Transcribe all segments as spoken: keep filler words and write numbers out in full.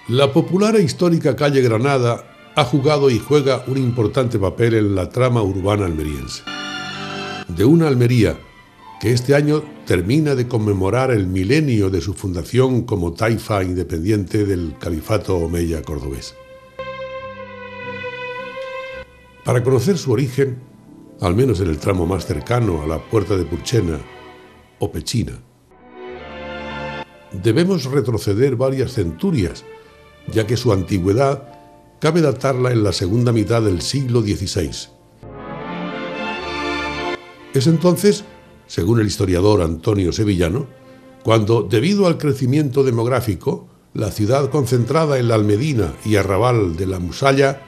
La popular e histórica calle Granada ha jugado y juega un importante papel en la trama urbana almeriense. De una Almería que este año termina de conmemorar el milenio de su fundación como taifa independiente del califato omeya cordobés. Para conocer su origen, al menos en el tramo más cercano a la puerta de Purchena o Pechina, debemos retroceder varias centurias, ya que su antigüedad cabe datarla en la segunda mitad del siglo dieciséis. Es entonces, según el historiador Antonio Sevillano, cuando, debido al crecimiento demográfico, la ciudad concentrada en la Almedina y arrabal de la Musalla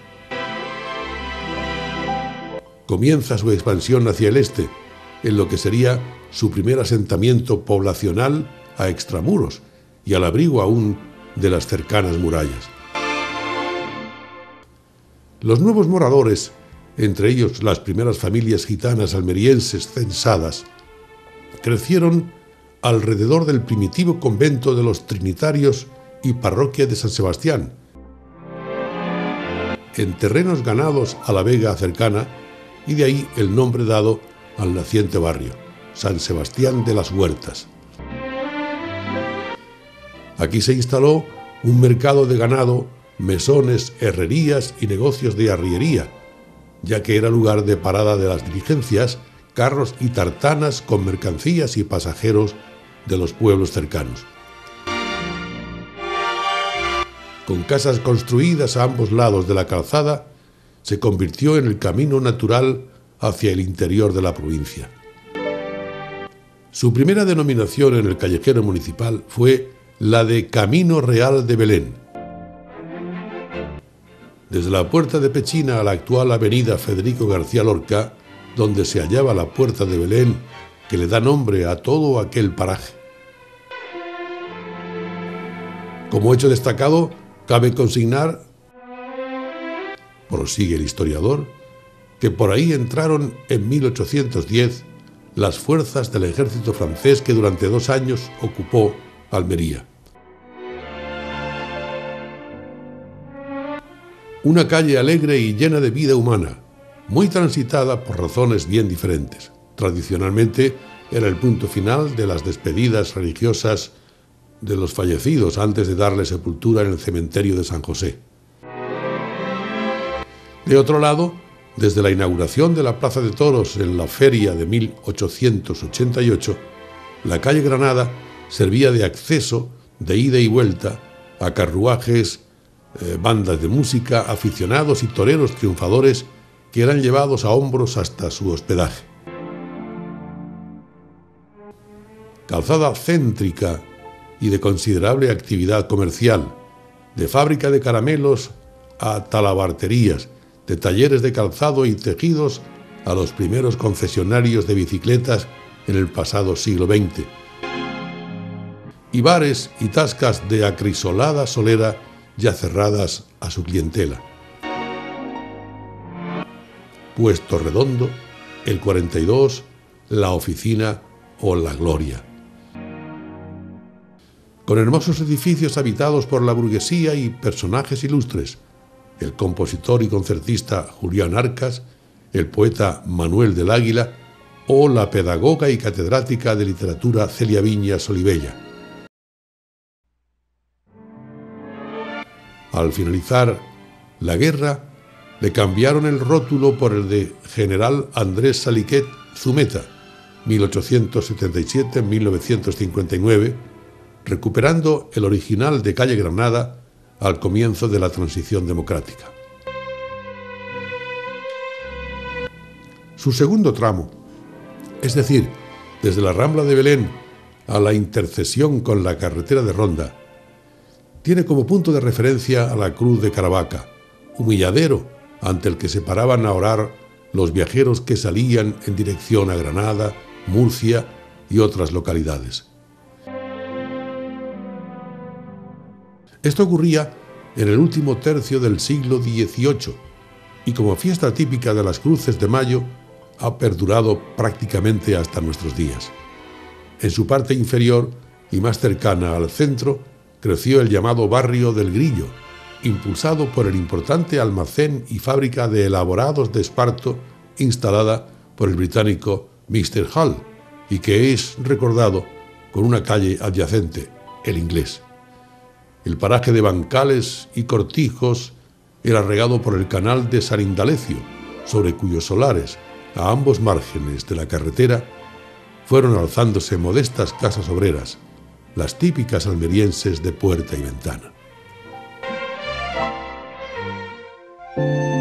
comienza su expansión hacia el este, en lo que sería su primer asentamiento poblacional a extramuros y al abrigo aún de las cercanas murallas. Los nuevos moradores, entre ellos las primeras familias gitanas almerienses censadas, crecieron alrededor del primitivo convento de los Trinitarios y parroquia de San Sebastián, en terrenos ganados a la vega cercana, y de ahí el nombre dado al naciente barrio, San Sebastián de las Huertas. Aquí se instaló un mercado de ganado, mesones, herrerías y negocios de arriería, ya que era lugar de parada de las diligencias, carros y tartanas con mercancías y pasajeros de los pueblos cercanos. Con casas construidas a ambos lados de la calzada, se convirtió en el camino natural hacia el interior de la provincia. Su primera denominación en el callejero municipal fue la de Camino Real de Belén. Desde la puerta de Pechina a la actual avenida Federico García Lorca, donde se hallaba la puerta de Belén, que le da nombre a todo aquel paraje. Como hecho destacado, cabe consignar, prosigue el historiador, que por ahí entraron en mil ochocientos diez las fuerzas del ejército francés que durante dos años ocupó Almería. Una calle alegre y llena de vida humana, muy transitada por razones bien diferentes. Tradicionalmente era el punto final de las despedidas religiosas de los fallecidos antes de darle sepultura en el cementerio de San José. De otro lado, desde la inauguración de la Plaza de Toros en la feria de mil ochocientos ochenta y ocho, la calle Granada servía de acceso, de ida y vuelta, a carruajes, eh, bandas de música, aficionados y toreros triunfadores que eran llevados a hombros hasta su hospedaje. Calzada céntrica y de considerable actividad comercial, de fábrica de caramelos a talabarterías, de talleres de calzado y tejidos a los primeros concesionarios de bicicletas en el pasado siglo veinte, y bares y tascas de acrisolada solera ya cerradas a su clientela. Puesto Redondo, el cuarenta y dos, La Oficina o La Gloria. Con hermosos edificios habitados por la burguesía y personajes ilustres, el compositor y concertista Julián Arcas, el poeta Manuel del Águila o la pedagoga y catedrática de literatura Celia Viñas Olivella. Al finalizar la guerra, le cambiaron el rótulo por el de General Andrés Saliquet Zumeta, mil ochocientos setenta y siete a mil novecientos cincuenta y nueve, recuperando el original de calle Granada al comienzo de la transición democrática. Su segundo tramo, es decir, desde la Rambla de Belén a la intersección con la carretera de Ronda, tiene como punto de referencia a la Cruz de Caravaca, humilladero ante el que se paraban a orar los viajeros que salían en dirección a Granada, Murcia y otras localidades. Esto ocurría en el último tercio del siglo dieciocho y como fiesta típica de las Cruces de Mayo ha perdurado prácticamente hasta nuestros días. En su parte inferior y más cercana al centro creció el llamado barrio del Grillo, impulsado por el importante almacén y fábrica de elaborados de esparto instalada por el británico míster Hull, y que es recordado con una calle adyacente, el Inglés. El paraje de bancales y cortijos era regado por el canal de San Indalecio, sobre cuyos solares, a ambos márgenes de la carretera, fueron alzándose modestas casas obreras, las típicas almerienses de puerta y ventana.